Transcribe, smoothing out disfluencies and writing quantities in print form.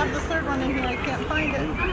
have the third one in here. I can't find it.